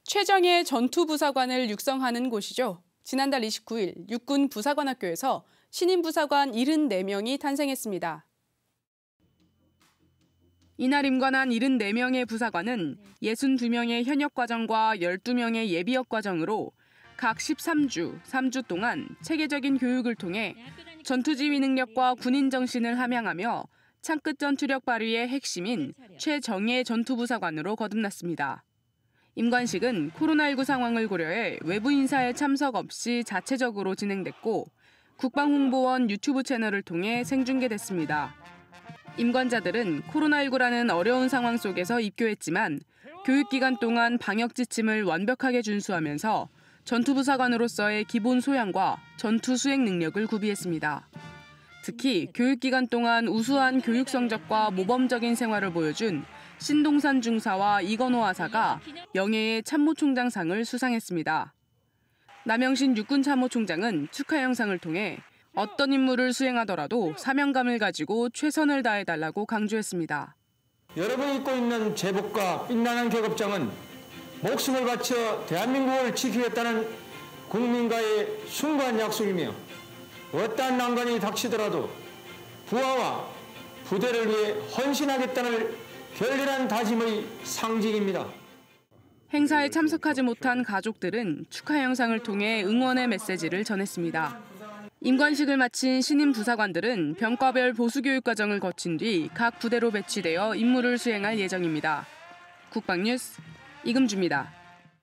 최정예 전투부사관을 육성하는 곳이죠. 지난달 29일 육군 부사관학교에서 신임 부사관 74명이 탄생했습니다. 이날 임관한 74명의 부사관은 62명의 현역 과정과 12명의 예비역 과정으로 각 13주, 3주 동안 체계적인 교육을 통해 전투지휘 능력과 군인 정신을 함양하며 창끝 전투력 발휘의 핵심인 최정예 전투부사관으로 거듭났습니다. 임관식은 코로나19 상황을 고려해 외부 인사의 참석 없이 자체적으로 진행됐고 국방홍보원 유튜브 채널을 통해 생중계됐습니다. 임관자들은 코로나19라는 어려운 상황 속에서 입교했지만 교육기간 동안 방역 지침을 완벽하게 준수하면서 전투부사관으로서의 기본 소양과 전투 수행 능력을 구비했습니다. 특히 교육기간 동안 우수한 교육 성적과 모범적인 생활을 보여준 신동산 중사와 이건호 하사가 영예의 참모총장상을 수상했습니다. 남영신 육군참모총장은 축하 영상을 통해 어떤 임무를 수행하더라도 사명감을 가지고 최선을 다해달라고 강조했습니다. 여러분이 입고 있는 제복과 빛나는 계급장은 목숨을 바쳐 대한민국을 지키겠다는 국민과의 숭고한 약속이며 어떠한 난관이 닥치더라도 부하와 부대를 위해 헌신하겠다는 결렬한 다짐의 상징입니다. 행사에 참석하지 못한 가족들은 축하 영상을 통해 응원의 메시지를 전했습니다. 임관식을 마친 신임 부사관들은 병과별 보수교육 과정을 거친 뒤 각 부대로 배치되어 임무를 수행할 예정입니다. 국방뉴스 이금주입니다.